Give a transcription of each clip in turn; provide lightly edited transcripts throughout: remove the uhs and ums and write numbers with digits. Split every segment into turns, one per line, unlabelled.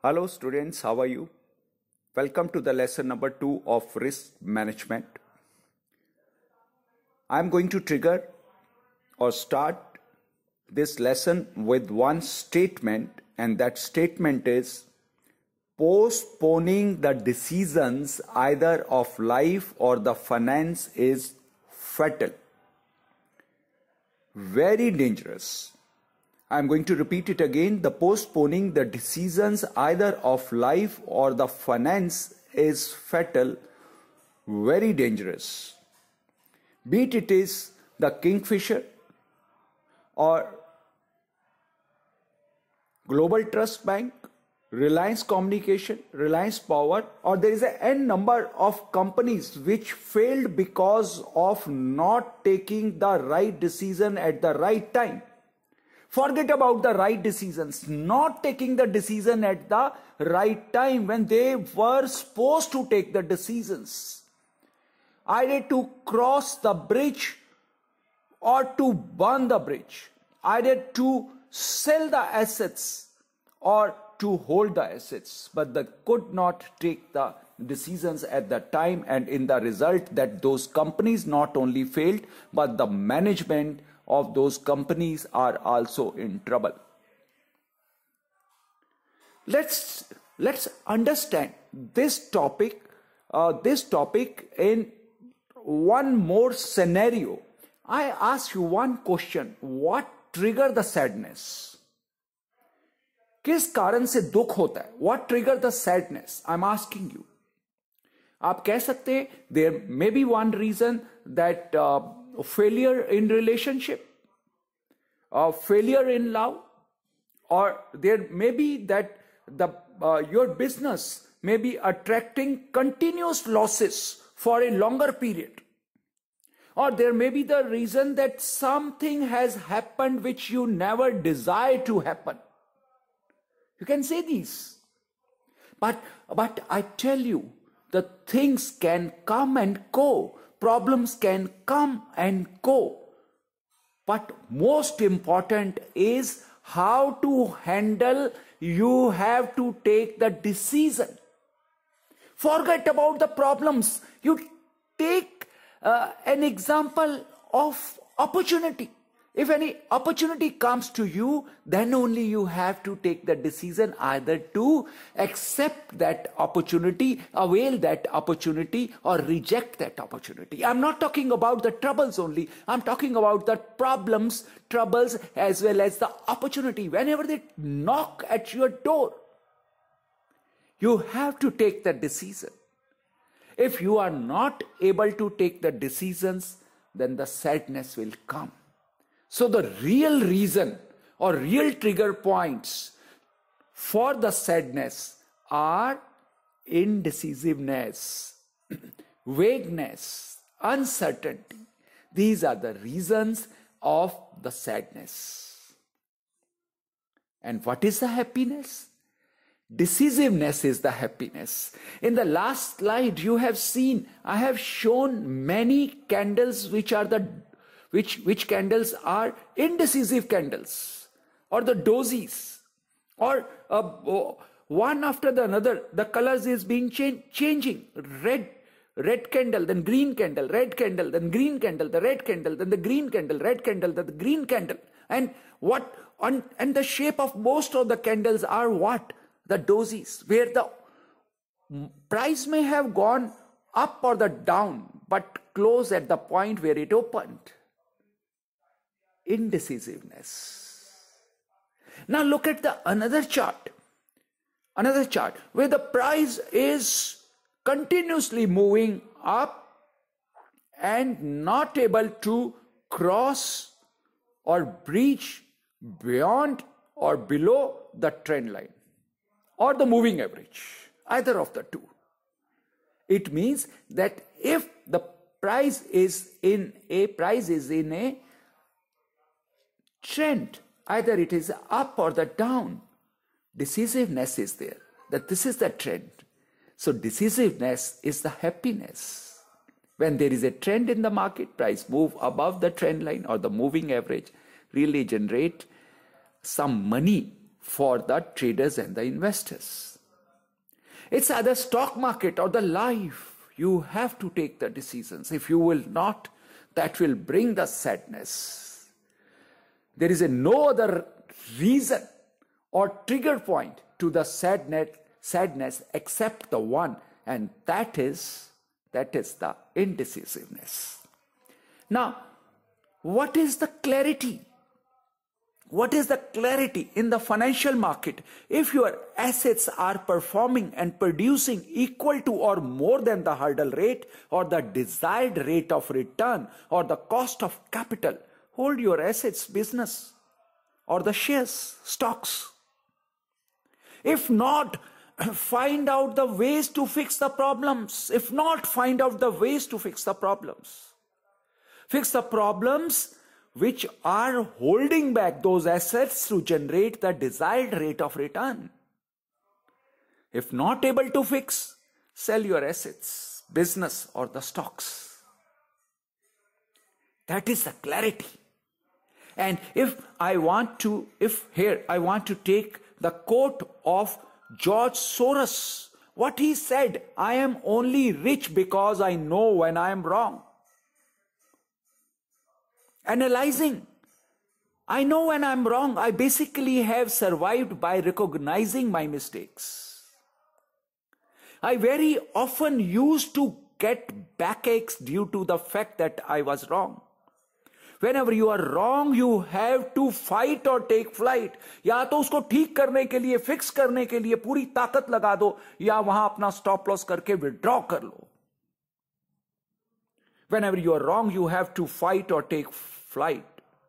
Hello students, how are you? Welcome to the lesson number 2 of risk management. I am going to trigger or start this lesson with one statement, and that statement is postponing the decisions either of life or the finance is fatal. Very dangerous. I am going to repeat it again. The postponing the decisions either of life or the finance is fatal, very dangerous. Be it is the Kingfisher or Global Trust Bank, Reliance Communication, Reliance Power, or there is an n number of companies which failed because of not taking the right decision at the right time. Forget about the right decisions, not taking the decision at the right time when they were supposed to take the decisions. Either to cross the bridge or to burn the bridge. Either to sell the assets or to hold the assets. But they could not take the decisions at the time, and in the result that those companies not only failed, but the management of those companies are also in trouble. Let's understand this topic in one more scenario. I ask you one question: what trigger the sadness? किस कारण से दुख होता है? What trigger the sadness? I'm asking you. आप कह सकते हैं there may be one reason that failure in relationship, failure in love, or there may be that your business may be attracting continuous losses for a longer period, or there may be the reason that something has happened which you never desired to happen. You can say these, but I tell you, the things can come and go. Problems can come and go. But most important is how to handle. You have to take the decision. Forget about the problems. You take an example of opportunity. If any opportunity comes to you, then only you have to take the decision either to accept that opportunity, avail that opportunity, or reject that opportunity. I'm not talking about the troubles only. I'm talking about the problems, troubles, as well as the opportunity. Whenever they knock at your door, you have to take the decision. If you are not able to take the decisions, then the sadness will come. So the real reason or real trigger points for the sadness are indecisiveness, vagueness, uncertainty. These are the reasons of the sadness. And what is the happiness? Decisiveness is the happiness. In the last slide you have seen, I have shown many candles which are which candles are indecisive candles, or the dozies, or one after the another the colors is being changing. Red candle, then green candle, red candle, then green candle, the red candle, then the green candle, red candle, then the green candle. And and the shape of most of the candles are what? The dozies, where the price may have gone up or the down, but close at the point where it opened. Indecisiveness. Now look at the another chart where the price is continuously moving up and not able to cross or breach beyond or below the trend line or the moving average, either of the two. It means that if the price is in a trend, either it is up or the down, decisiveness is there, that this is the trend. So decisiveness is the happiness. When there is a trend in the market, price move above the trend line or the moving average, really generate some money for the traders and the investors. It's either stock market or the life. You have to take the decisions. If you will not, that will bring the sadness. There is no other reason or trigger point to the sadness except the one, and that is the indecisiveness. Now, what is the clarity? What is the clarity in the financial market? If your assets are performing and producing equal to or more than the hurdle rate or the desired rate of return or the cost of capital, hold your assets, business, or the shares, stocks. If not, find out the ways to fix the problems. If not, find out the ways to fix the problems. Fix the problems which are holding back those assets to generate the desired rate of return. If not able to fix, sell your assets, business, or the stocks. That is the clarity. And if I want to take the quote of George Soros, what he said, I am only rich because I know when I am wrong. Analyzing, I know when I'm wrong. I basically have survived by recognizing my mistakes. I very often used to get backaches due to the fact that I was wrong. Whenever you are wrong, you have to fight or take flight. या तो उसको ठीक करने के लिए, fix करने के लिए पूरी ताकत लगा दो, या वहां अपना स्टॉप लॉस करके विड्रॉ कर लो. Whenever you are wrong, you have to fight or take flight.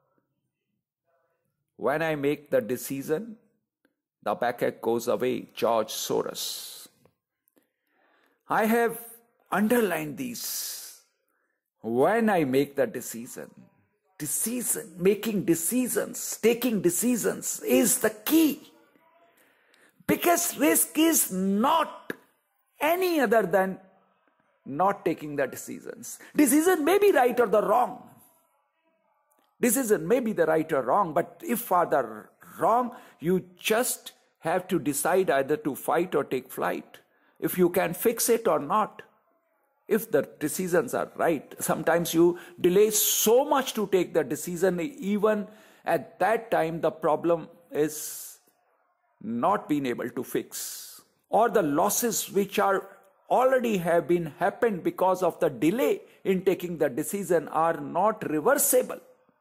When I make the decision, the backache goes away. George Soros. I have underlined these. When I make the decision, making decisions, taking decisions is the key. Biggest risk is not any other than not taking the decisions. Decision may be right or the wrong. Decision may be the right or wrong, but if for the wrong, you just have to decide either to fight or take flight. If you can fix it or not. If the decisions are right, sometimes you delay so much to take the decision, even at that time the problem is not being able to fix. Or the losses which are already have been happened because of the delay in taking the decision are not reversible.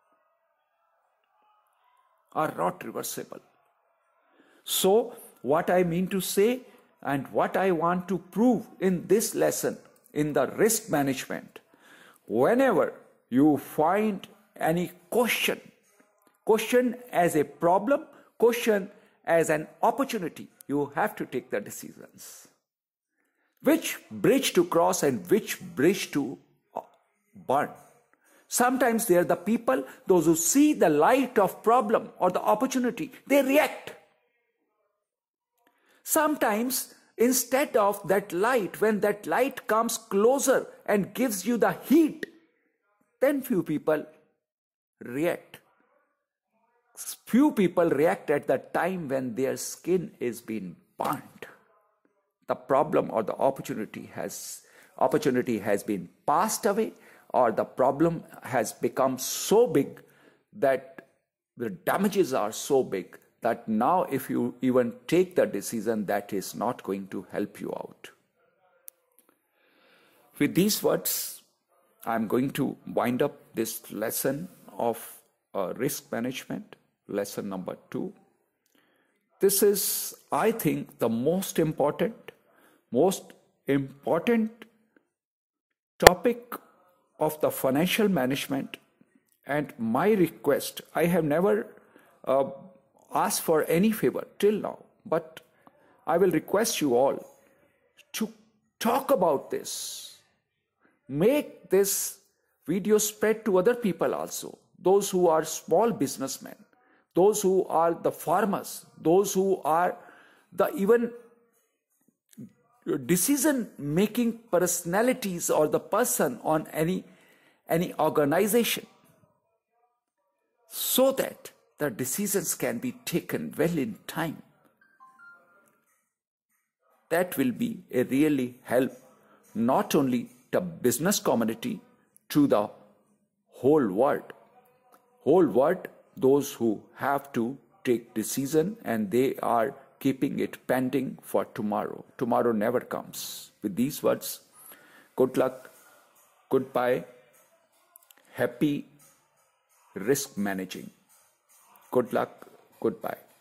So what I mean to say and what I want to prove in this lesson in the risk management, whenever you find any question as a problem, question as an opportunity, you have to take the decisions. Which bridge to cross and which bridge to burn. Sometimes they are the people, those who see the light of problem or the opportunity, they react. Sometimes instead of that light, when that light comes closer and gives you the heat, then few people react. Few people react at the time when their skin is being burnt. The problem or the opportunity has been passed away, or the problem has become so big that the damages are so big that now if you even take the decision, that is not going to help you out. With these words, I'm going to wind up this lesson of risk management, lesson number 2. This is, I think, the most important topic of the financial management, and my request, I have never asked for any favor till now, but I will request you all to talk about this. Make this video spread to other people also, those who are small businessmen, those who are the farmers, those who are the even decision-making personalities or the person on any organization, so that the decisions can be taken well in time. that will be a really help not only the business community, to the whole world, those who have to take decision and they are keeping it pending for tomorrow. Tomorrow never comes. With these words, good luck, goodbye, happy risk managing. Good luck, goodbye.